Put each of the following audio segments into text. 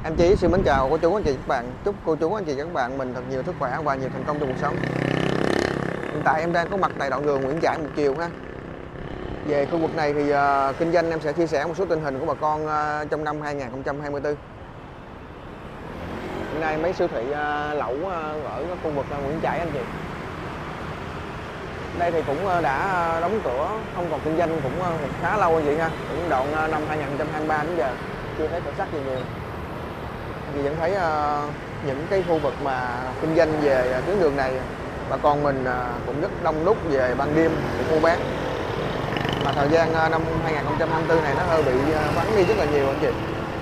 Em Chí xin mến chào cô chú anh chị các bạn. Chúc cô chú anh chị các bạn mình thật nhiều sức khỏe và nhiều thành công trong cuộc sống. Hiện tại em đang có mặt tại đoạn đường Nguyễn Trãi một chiều ha. Về khu vực này thì kinh doanh em sẽ chia sẻ một số tình hình của bà con trong năm 2024. Hiện nay mấy siêu thị lẩu ở khu vực Nguyễn Trãi anh chị. Đây thì cũng đã đóng cửa, không còn kinh doanh cũng khá lâu anh chị ha. Cũng đoạn năm 2023 đến giờ chưa thấy khởi sắc gì nhiều. Thì vẫn thấy những cái khu vực mà kinh doanh về tuyến đường này bà con mình cũng rất đông đúc về ban đêm để mua bán. Mà thời gian năm 2024 này nó hơi bị vắng đi rất là nhiều anh chị.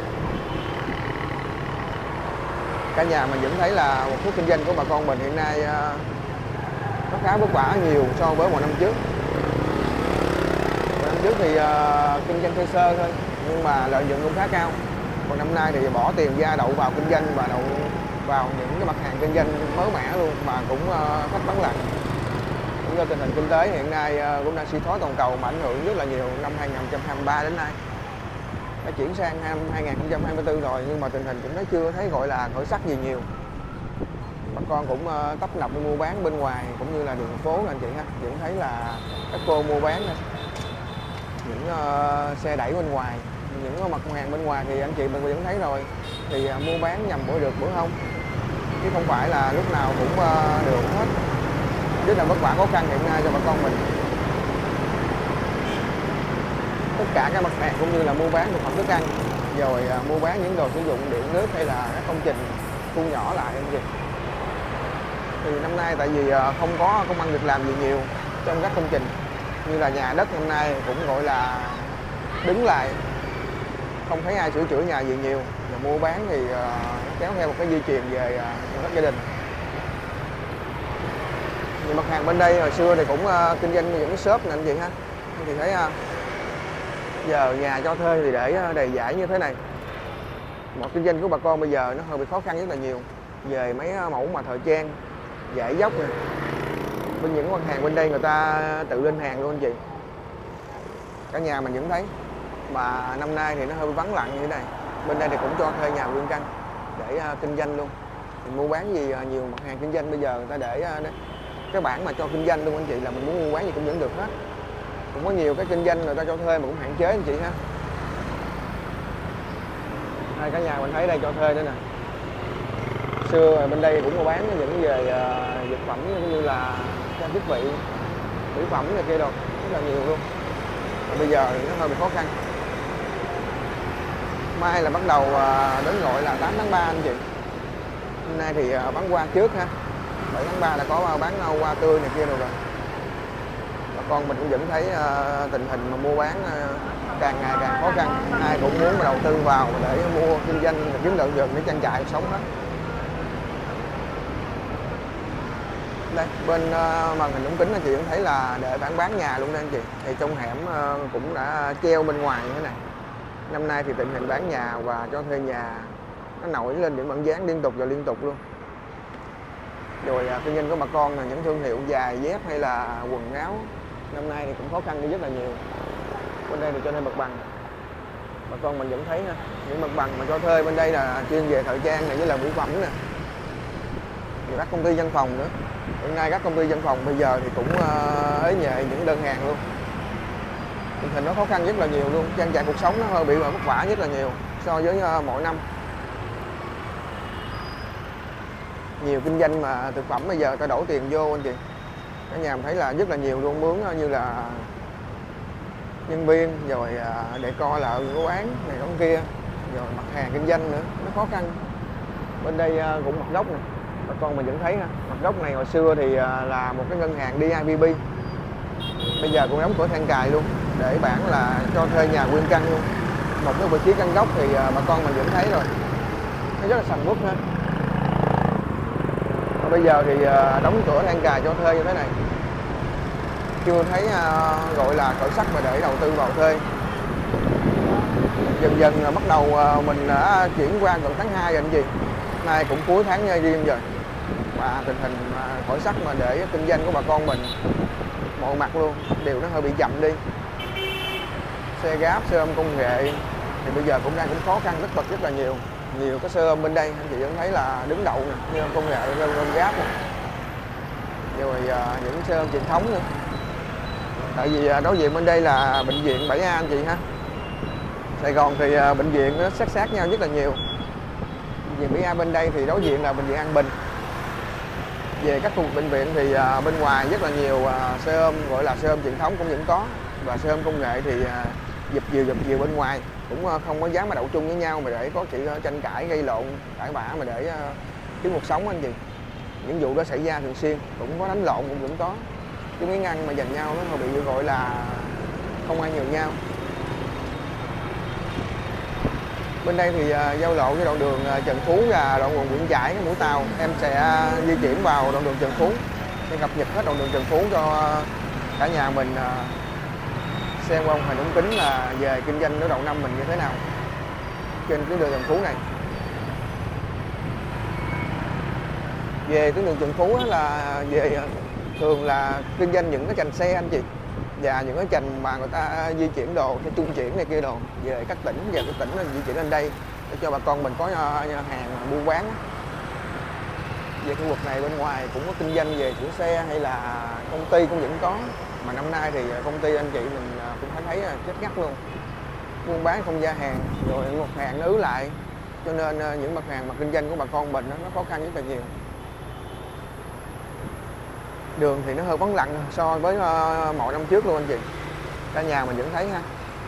Cả nhà mình vẫn thấy là một số kinh doanh của bà con mình hiện nay nó khá vất vả nhiều so với một năm trước. Một năm trước thì kinh doanh thô sơ thôi nhưng mà lợi nhuận cũng khá cao. Còn năm nay thì bỏ tiền ra đậu vào kinh doanh và đậu vào những cái mặt hàng kinh doanh mới mẻ luôn mà cũng khách vắng lặng. Cũng do tình hình kinh tế hiện nay cũng đang suy thoái toàn cầu mà ảnh hưởng rất là nhiều năm 2023 đến nay. Đã chuyển sang năm 2024 rồi nhưng mà tình hình cũng chưa thấy gọi là khởi sắc gì nhiều. Bà con cũng tấp nập đi mua bán bên ngoài cũng như là đường phố anh chị ha. Vẫn thấy là các cô mua bán này. Những xe đẩy bên ngoài, những mặt hàng bên ngoài thì anh chị mình vẫn thấy rồi, thì mua bán nhằm bữa được bữa không, chứ không phải là lúc nào cũng được hết. Rất là vất vả khó khăn hiện nay cho bà con mình. Tất cả các mặt hàng cũng như là mua bán thực phẩm thức ăn, rồi mua bán những đồ sử dụng điện nước hay là các công trình thu nhỏ lại anh chị. Thì năm nay tại vì không có công ăn việc làm gì nhiều trong các công trình, như là nhà đất năm nay cũng gọi là đứng lại, không thấy ai sửa chữa nhà gì nhiều, và mua bán thì kéo theo một cái di truyền về các gia đình. Những mặt hàng bên đây hồi xưa thì cũng kinh doanh những cái shop này anh chị ha, anh chị thấy giờ nhà cho thuê thì để đầy dãy như thế này. Một kinh doanh của bà con bây giờ nó hơi bị khó khăn rất là nhiều về mấy mẫu mà thời trang, dãy dốc này. Bên những mặt hàng bên đây người ta tự lên hàng luôn anh chị. Cả nhà mình vẫn thấy. Mà năm nay thì nó hơi vắng lặng như thế này. Bên đây thì cũng cho thuê nhà nguyên căn để kinh doanh luôn. Thì mua bán gì nhiều mặt hàng kinh doanh bây giờ người ta để cái bảng mà cho kinh doanh luôn anh chị, là mình muốn mua bán gì cũng vẫn được hết. Cũng có nhiều cái kinh doanh người ta cho thuê mà cũng hạn chế anh chị ha. Đây cả nhà mình thấy đây cho thuê nữa nè. Xưa bên đây cũng mua bán những về dược phẩm cũng như là trang thiết bị, mỹ phẩm này kia đồ rất là nhiều luôn. Và bây giờ thì nó hơi bị khó khăn. Mai là bắt đầu đến gọi là 8 tháng 3 anh chị. Hôm nay thì bán hoa trước ha. 7 tháng 3 đã có bán hoa tươi này kia rồi. Bà con mình cũng vẫn thấy tình hình mà mua bán càng ngày càng khó khăn. Ai cũng muốn mà đầu tư vào để mua kinh doanh kiếm lợi nhuận để trang trải sống hết. Đây, bên màn hình ống kính anh chị cũng thấy là để bán nhà luôn đây anh chị. Thì trong hẻm cũng đã treo bên ngoài như thế này. Năm nay thì tình hình bán nhà và cho thuê nhà nó nổi lên những bảng dán liên tục luôn. Rồi kinh doanh của bà con là những thương hiệu giày dép hay là quần áo năm nay thì cũng khó khăn đi rất là nhiều. Bên đây thì cho thuê mặt bằng. Bà con mình vẫn thấy ha, những mặt bằng mà cho thuê bên đây là chuyên về thời trang này với là mỹ phẩm nè. Rồi các công ty văn phòng nữa. Hiện nay các công ty văn phòng bây giờ thì cũng ế nhệ những đơn hàng luôn. Tình hình nó khó khăn rất là nhiều luôn, trang trải cuộc sống nó hơi bị vất vả rất là nhiều so với mỗi năm. Nhiều kinh doanh mà thực phẩm bây giờ ta đổ tiền vô anh chị. Cả nhà mình thấy là rất là nhiều luôn, mướn như là nhân viên rồi để coi là cố bán này đó kia, rồi mặt hàng kinh doanh nữa, nó khó khăn. Bên đây cũng mặt gốc này, bà con mình vẫn thấy ha, mặt gốc này hồi xưa thì là một cái ngân hàng DIBB, bây giờ cũng đóng cửa than cài luôn để bản là cho thuê nhà nguyên căn luôn. Một cái vị trí căn gốc thì bà con mình vẫn thấy rồi, nó rất là sầm uất ha. Bây giờ thì đóng cửa than cài cho thuê như thế này, chưa thấy gọi là khởi sắc mà để đầu tư vào thuê. Dần dần bắt đầu mình đã chuyển qua gần tháng 2 rồi anh chị. Nay cũng cuối tháng riêng rồi. Và tình hình khởi sắc mà để kinh doanh của bà con mình mọi mặt luôn đều nó hơi bị chậm đi. Xe gáp, xe ôm công nghệ thì bây giờ cũng đang khó khăn rất là nhiều. nhiều cái xe ôm bên đây anh chị vẫn thấy là đứng đậu nè, như công nghệ ôm gáp nè, rồi những xe ôm truyền thống nữa. Tại vì đối diện bên đây là bệnh viện 7A anh chị ha. Sài Gòn thì bệnh viện nó sát nhau rất là nhiều. Bệnh viện 7A bên đây thì đối diện là bệnh viện An Bình. Về các khu vực bệnh viện thì bên ngoài rất là nhiều xe ôm, gọi là xe ôm truyền thống cũng vẫn có, và xe ôm công nghệ thì dập dìu bên ngoài, cũng không có dám mà đậu chung với nhau mà để có sự tranh cãi gây lộn cãi vã mà để kiếm cuộc sống anh chị. Những vụ đó xảy ra thường xuyên, cũng có đánh lộn cũng vẫn có, cái miếng ăn mà giành nhau nó bị gọi là không ai nhường nhau. Bên đây thì giao lộ với đoạn đường Trần Phú và đoạn đường Nguyễn Trãi, Mũi Tàu. Em sẽ di chuyển vào đoạn đường Trần Phú để cập nhật hết đoạn đường Trần Phú cho cả nhà mình xem qua hình ống kính là về kinh doanh ở đầu năm mình như thế nào trên tuyến đường Trần Phú này. Về tuyến đường Trần Phú là về thường là kinh doanh những cái chành xe anh chị, và những cái chành mà người ta di chuyển đồ, cái trung chuyển này kia đồ về các tỉnh, về các tỉnh di chuyển lên đây để cho bà con mình có hàng buôn bán. Về khu vực này bên ngoài cũng có kinh doanh về sửa xe hay là công ty cũng vẫn có, mà năm nay thì công ty anh chị mình cũng thấy chết ngắt luôn, buôn bán không ra hàng, rồi một hàng nó ứ lại, cho nên những mặt hàng mà kinh doanh của bà con mình nó khó khăn rất là nhiều. Đường thì nó hơi vắng lặng so với mọi năm trước luôn anh chị, cả nhà mình vẫn thấy ha.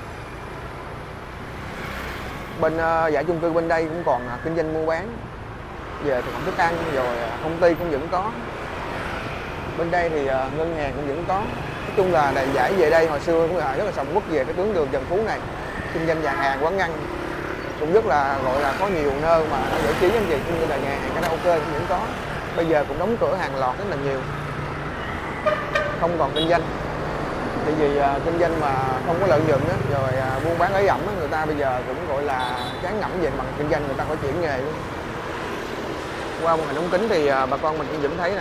Bên dãy chung cư bên đây cũng còn kinh doanh mua bán về thực phẩm thức ăn, rồi công ty cũng vẫn có. Bên đây thì ngân hàng cũng vẫn có. Nói chung là đầy giải về đây hồi xưa cũng là rất là sầm uất về cái tuyến đường Trần Phú này, kinh doanh nhà hàng quán ăn cũng rất là gọi là có nhiều nơi mà nó giải trí anh chị, cũng như là nhà hàng karaoke cũng vẫn có. Bây giờ cũng đóng cửa hàng loạt rất là nhiều, không còn kinh doanh. Tại vì kinh doanh mà không có lợi nhuận á, rồi buôn bán ế ẩm á, người ta bây giờ cũng gọi là chán ngẩm về bằng kinh doanh, người ta phải chuyển nghề luôn. Qua một hình ống kính thì bà con mình cũng vẫn thấy nè,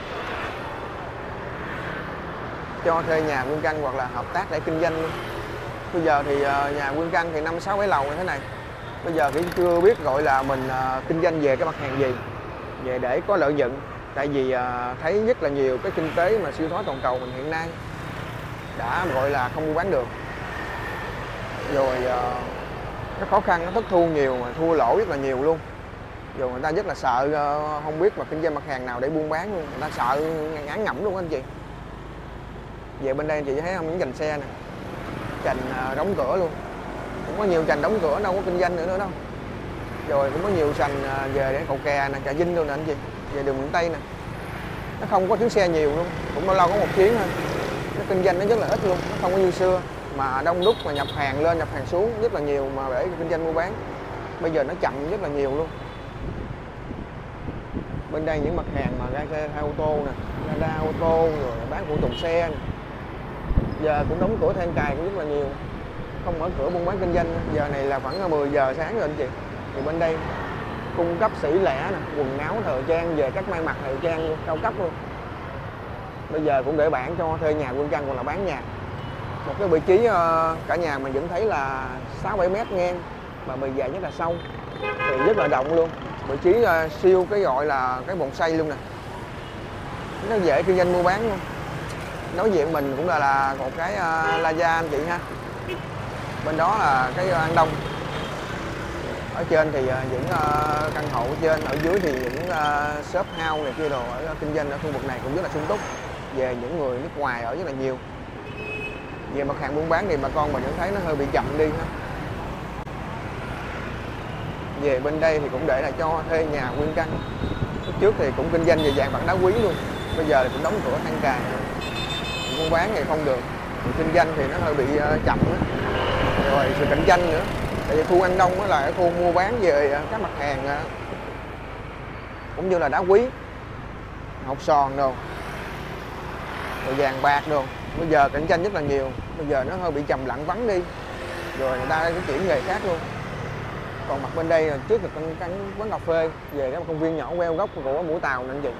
cho thuê nhà nguyên căn hoặc là hợp tác để kinh doanh luôn. Bây giờ thì nhà nguyên căn thì 5, 6, 7 lầu như thế này. Bây giờ thì chưa biết gọi là mình kinh doanh về cái mặt hàng gì, về để có lợi nhuận. Tại vì thấy rất là nhiều cái kinh tế mà siêu thoái toàn cầu mình hiện nay đã gọi là không mua bán được, rồi nó khó khăn, nó thất thu nhiều mà thua lỗ rất là nhiều luôn. Rồi người ta rất là sợ không biết mà kinh doanh mặt hàng nào để buôn bán luôn, người ta sợ ngán ngẩm luôn anh chị. Về bên đây anh chị thấy không, những chành xe nè, chành đóng cửa luôn, cũng có nhiều chành đóng cửa đâu có kinh doanh nữa đâu. Rồi cũng có nhiều chành về để cầu kè nè, Trà Vinh luôn nè anh chị, về đường miền Tây nè, nó không có chuyến xe nhiều luôn, cũng lâu lâu có một chuyến thôi. Nó kinh doanh nó rất là ít luôn, nó không có như xưa mà đông đúc mà nhập hàng lên nhập hàng xuống rất là nhiều mà để kinh doanh mua bán. Bây giờ nó chậm rất là nhiều luôn. Bên đây những mặt hàng mà ga ô tô nè, ga ô tô, rồi bán phụ tùng xe nè, giờ cũng đóng cửa than cài cũng rất là nhiều, không mở cửa buôn bán kinh doanh. Giờ này là khoảng 10 giờ sáng rồi anh chị. Thì bên đây cung cấp sỉ lẻ nè, quần áo thời trang, về các may mặc thời trang luôn, cao cấp luôn. Bây giờ cũng để bản cho thuê nhà nguyên căn hoặc là bán nhà. Một cái vị trí cả nhà mình vẫn thấy là 6-7 mét ngang và bề dài rất là sâu, thì rất là rộng luôn. Vị trí siêu cái gọi là cái vòng xoay luôn nè, nó dễ kinh doanh mua bán luôn. Nói diện mình cũng là một cái Plaza anh chị ha. Bên đó là cái An Đông. Ở trên thì những căn hộ trên, ở dưới thì những shop house này kia đồ ở kinh doanh ở khu vực này cũng rất là sung túc, về những người nước ngoài ở rất là nhiều. Về mặt hàng buôn bán thì bà con mình vẫn thấy nó hơi bị chậm đi ha. Về bên đây thì cũng để là cho thuê nhà nguyên căn. Lúc trước thì cũng kinh doanh về vàng bạc đá quý luôn, bây giờ thì cũng đóng cửa than cài, buôn bán thì không được, kinh doanh thì nó hơi bị chậm đó. Rồi sự cạnh tranh nữa. Tại vì khu An Đông là cái khu mua bán về các mặt hàng cũng như là đá quý, hột sòn đồ, rồi vàng bạc đồ. Bây giờ cạnh tranh rất là nhiều, bây giờ nó hơi bị trầm lặng vắng đi, rồi người ta cái chuyển nghề khác luôn. Còn mặt bên đây là trước là căn quán cà phê, về cái công viên nhỏ queo gốc của Mũi Tàu nè anh chị.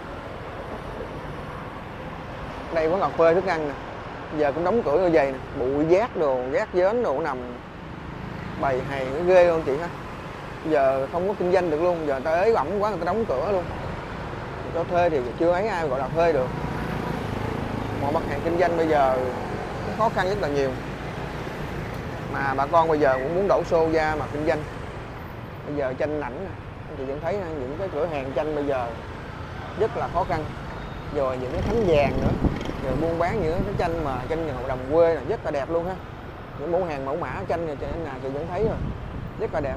Đây quán cà phê thức ăn nè, giờ cũng đóng cửa như vậy nè, bụi rác đồ, rác dến đồ nằm bày hàng ghê luôn chị ha. giờ không có kinh doanh được luôn, giờ người ta ế ẩm quá người ta đóng cửa luôn. Cho thuê thì chưa thấy ai gọi là thuê được. Mọi mặt hàng kinh doanh bây giờ nó khó khăn rất là nhiều, mà bà con bây giờ cũng muốn đổ xô ra mà kinh doanh. Bây giờ chanh ảnh nè, anh chị vẫn thấy những cái cửa hàng chanh bây giờ rất là khó khăn, rồi những cái thánh vàng nữa, rồi buôn bán những cái chanh mà chanh nhà đồng quê là rất là đẹp luôn ha. Những mẫu hàng mẫu mã chanh này nào chị vẫn thấy rồi, rất là đẹp.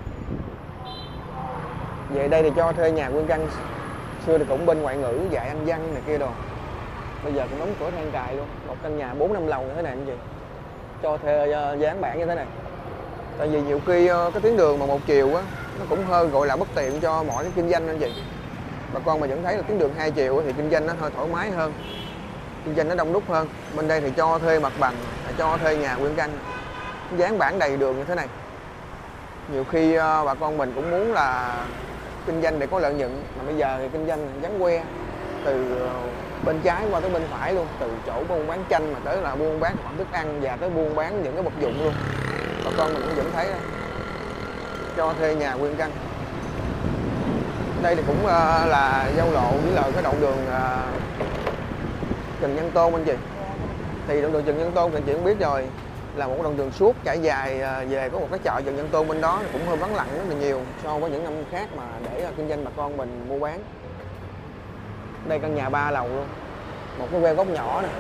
Về đây thì cho thuê nhà nguyên căn, xưa thì cũng bên ngoại ngữ dạy Anh văn này kia đồ, bây giờ cũng đóng cửa than cài luôn. Một căn nhà 4-5 lầu như thế này anh chị, cho thuê dán bản như thế này. Tại vì nhiều khi cái tuyến đường mà một chiều á, nó cũng hơi gọi là bất tiện cho mọi cái kinh doanh anh chị. Bà con mà vẫn thấy là tuyến đường 2 chiều thì kinh doanh nó hơi thoải mái hơn, kinh doanh nó đông đúc hơn. Bên đây thì cho thuê mặt bằng, cho thuê nhà nguyên căn, dán bản đầy đường như thế này. Nhiều khi bà con mình cũng muốn là kinh doanh để có lợi nhuận, mà bây giờ thì kinh doanh vắng que, từ bên trái qua tới bên phải luôn, từ chỗ buôn bán chanh mà tới là buôn bán khoản thức ăn và tới buôn bán những cái vật dụng luôn. Bà con mình cũng vẫn thấy đó. Cho thuê nhà nguyên căn. Đây thì cũng là giao lộ với lại cái đoạn đường Trần Nhân Tôn anh chị. Thì đoạn đường Trần Nhân Tôn thì chị cũng biết rồi, là một đoạn đường suốt trải dài về có một cái chợ Trần Nhân Tôn bên đó, cũng hơi vắng lặng rất là nhiều so với những năm khác mà để kinh doanh bà con mình mua bán. Đây căn nhà 3 lầu luôn, một cái góc nhỏ nè,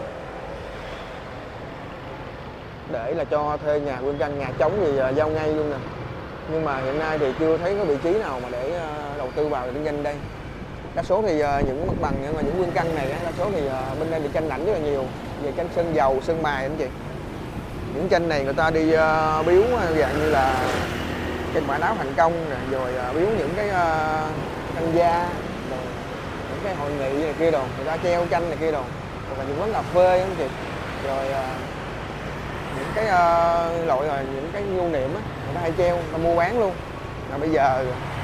để là cho thuê nhà nguyên căn. Nhà trống thì giao ngay luôn nè, nhưng mà hiện nay thì chưa thấy có vị trí nào mà để đầu tư vào kinh doanh đây. Đa số thì những mặt bằng nhưng mà những nguyên căn này đa số thì bên đây thì chanh ảnh rất là nhiều, về chanh sơn dầu, sơn mài anh chị. Những chanh này người ta đi biếu dạng như là chanh mã đáo thành công nè, rồi biếu những cái tham gia, rồi những cái hội nghị này kia đồ, người ta treo chanh này kia đồ, hoặc là những quán cà phê anh chị, rồi những cái loại là những cái lưu niệm á, người ta hay treo, người ta mua bán luôn. Mà bây giờ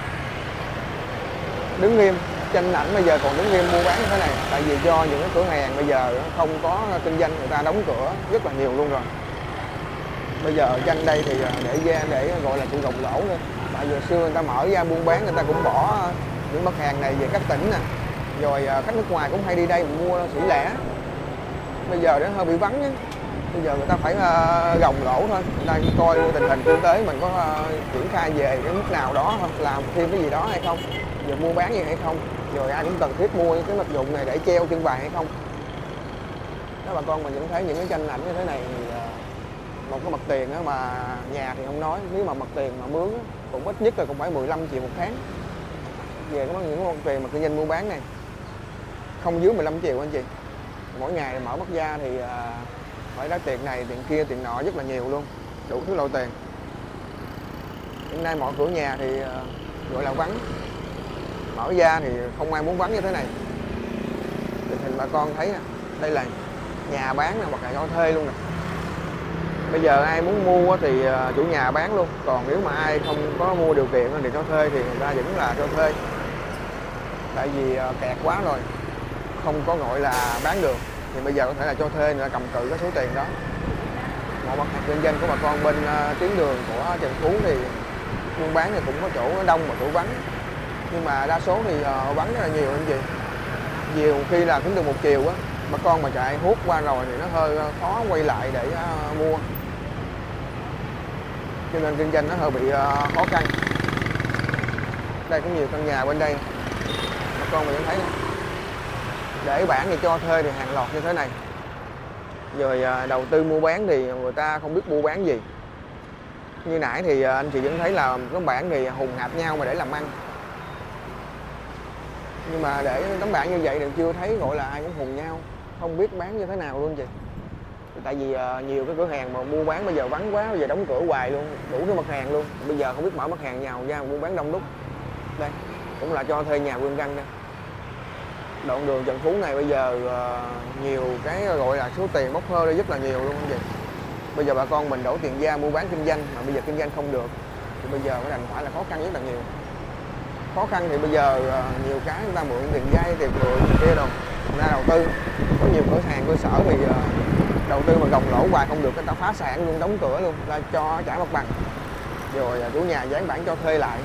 đứng nghiêm, chanh ảnh bây giờ còn đứng nghiêm mua bán như thế này, tại vì do những cái cửa hàng bây giờ không có kinh doanh, người ta đóng cửa rất là nhiều luôn rồi. Bây giờ chanh đây thì để gọi là sự gồng lỗ thôi. Tại vì xưa người ta mở ra buôn bán, người ta cũng bỏ những mặt hàng này về các tỉnh nè, rồi khách nước ngoài cũng hay đi đây mua sỉ lẻ. Bây giờ nó hơi bị vắng á. Bây giờ người ta phải gồng lỗ thôi, người ta coi tình hình kinh tế mình có triển khai về cái mức nào đó không, làm thêm cái gì đó hay không, giờ mua bán gì hay không, rồi ai cũng cần thiết mua những cái vật dụng này để treo trưng bày hay không. Đó, bà con mình vẫn thấy những cái tranh ảnh như thế này thì một cái mặt tiền đó mà nhà thì không nói, nếu mà mặt tiền mà mướn cũng ít nhất là cũng phải 15 triệu một tháng. Về có những mặt tiền mà kinh doanh mua bán này không dưới 15 triệu anh chị. Mỗi ngày mở mắt ra thì phải đá tiền này, tiền kia, tiền nọ rất là nhiều luôn, đủ thứ loại tiền. Hiện nay mọi cửa nhà thì gọi là vắng, mở ra thì không ai muốn vắng như thế này. Tình hình bà con thấy nè, đây là nhà bán nè, hoặc là cho thuê luôn nè. Bây giờ ai muốn mua thì chủ nhà bán luôn, còn nếu mà ai không có mua điều kiện thì cho thuê thì người ta vẫn là cho thuê. Tại vì kẹt quá rồi, không có gọi là bán được thì bây giờ có thể là cho thuê, người ta cầm cự cái số tiền đó. Mọi mặt hàng kinh doanh của bà con bên tuyến đường của Trần Phú thì buôn bán thì cũng có chỗ đông và chỗ vắng, nhưng mà đa số thì vắng rất là nhiều anh chị. Nhiều khi là tuyến đường một chiều á, bà con mà chạy hút qua rồi thì nó hơi khó quay lại để mua, cho nên kinh doanh nó hơi bị khó khăn. Đây có nhiều căn nhà bên đây, bà con mình thấy để bản thì cho thuê thì hàng loạt như thế này. Rồi đầu tư mua bán thì người ta không biết mua bán gì. Như nãy thì anh chị vẫn thấy là tấm bảng thì hùng hạp nhau mà để làm ăn, nhưng mà để tấm bảng như vậy thì chưa thấy gọi là ai cũng hùng nhau, không biết bán như thế nào luôn chị. Tại vì nhiều cái cửa hàng mà mua bán bây giờ vắng quá, bây giờ đóng cửa hoài luôn, đủ cái mặt hàng luôn. Bây giờ không biết mở mặt hàng nào ra mua bán đông đúc. Đây cũng là cho thuê nhà nguyên căn đây. Đoạn đường Trần Phú này bây giờ nhiều cái gọi là số tiền bốc hơi rất là nhiều luôn anh chị. Bây giờ bà con mình đổ tiền ra mua bán kinh doanh mà bây giờ kinh doanh không được thì bây giờ mới đành phải là khó khăn rất là nhiều. Khó khăn thì bây giờ nhiều cái người ta mượn tiền vay, tiền mượn kia đâu, người ta đầu tư. Có nhiều cửa hàng cơ sở thì đầu tư mà gồng lỗ hoài không được, người ta phá sản luôn, đóng cửa luôn, ta cho trả mặt bằng. rồi chủ nhà dán bản cho thuê lại.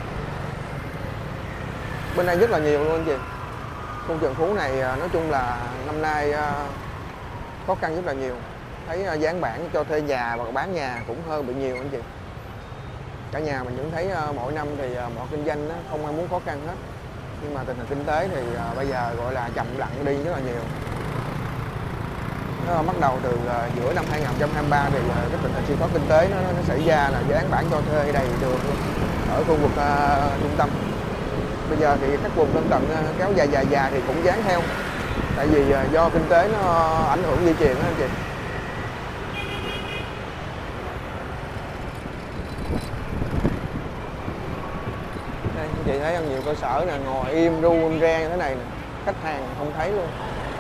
Bên đây rất là nhiều luôn anh chị. Khu Trần Phú này nói chung là năm nay khó khăn rất là nhiều. Thấy dán bản cho thuê nhà và bán nhà cũng hơi bị nhiều anh chị. Cả nhà mình vẫn thấy mỗi năm thì mọi kinh doanh không ai muốn khó khăn hết. Nhưng mà tình hình kinh tế thì bây giờ gọi là chậm lặng đi rất là nhiều. Nó bắt đầu từ giữa năm 2023 thì cái tình hình suy thoái kinh tế nó xảy ra là dán bản cho thuê đầy đường luôn ở khu vực trung tâm. Bây giờ thì các vùng lân cận kéo dài thì cũng dán theo. Tại vì do kinh tế nó ảnh hưởng di chuyển đó anh chị. Đây, anh chị thấy nhiều cơ sở nè, ngồi im ru im re như thế này nè. Khách hàng không thấy luôn.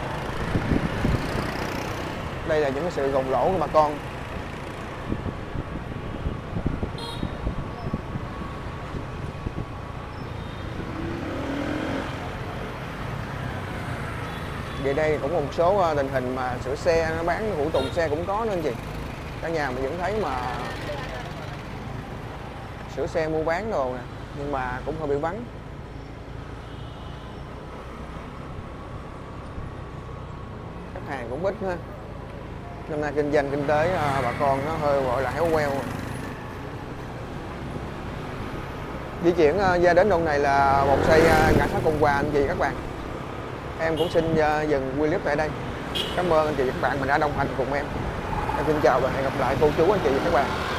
Đây là những cái sự gồng lỗ của bà con. Vậy đây cũng một số tình hình mà sửa xe nó bán phụ tùng xe cũng có nữa anh chị. Cả nhà mình vẫn thấy mà sửa xe mua bán đồ nè, nhưng mà cũng hơi bị vắng. Khách hàng cũng ít ha. Năm nay kinh doanh kinh tế bà con nó hơi gọi là héo queo. Di chuyển ra đến đoạn này là một xây ngã sát Cộng Hòa anh chị các bạn. Em cũng xin dừng clip tại đây. Cảm ơn anh chị và các bạn mình đã đồng hành cùng em. Em xin chào và hẹn gặp lại cô chú anh chị và các bạn.